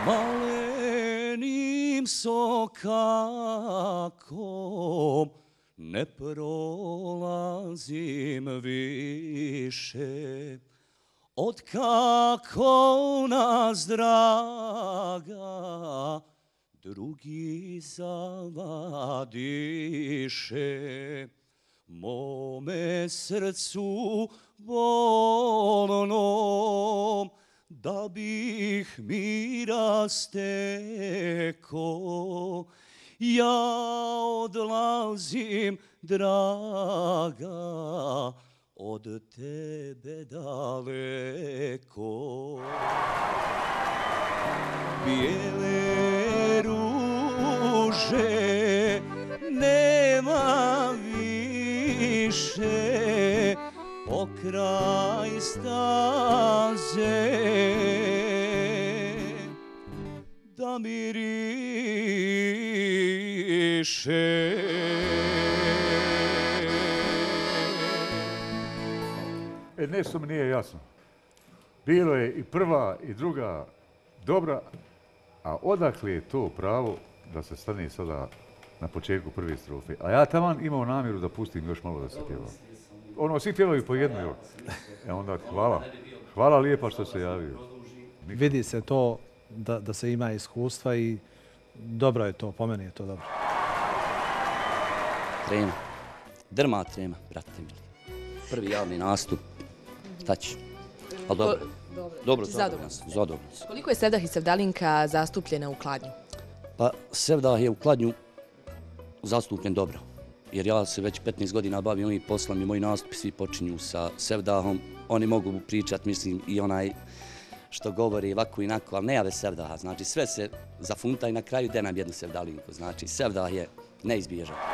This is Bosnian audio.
Malenim sokakom ne prolazim više, otkako nas draga drugi zavadiše. Mome srcu bolnom da bih mira steko, ja odlazim draga od tebe daleko. Bijele ruže nema više pokraj staze da miriše. Nešto mi nije jasno. Bilo je i prva i druga dobra, a odakle je to pravo da se stane sada na početku prve strofe? A ja taman imao namjeru da pustim još malo da se pjeva. Ono, svi pjevaju po jednu, jel? Onda hvala. Hvala lijepa što se javio. Vidi se to da se ima iskustva i dobro je to, po meni je to dobro. Trema. Drma trema, brate mi. Prvi javni nastup. Šta ćeš? Ali dobro. Dobro, zadovoljan sam. Koliko je Sevdah i Sevdalinka zastupljena u Kladnju? Pa Sevdah je u Kladnju zastupljen dobro. Jer ja se već 15 godina bavim ovim poslom i moji nastupi svi počinju sa Sevdahom. Oni mogu pričati, mislim, i onaj što govori ovako i inako, ali ne jave Sevdaha. Znači sve se zafunta i na kraju de nam jednu Sevdalinku. Znači Sevdah je neizbježan.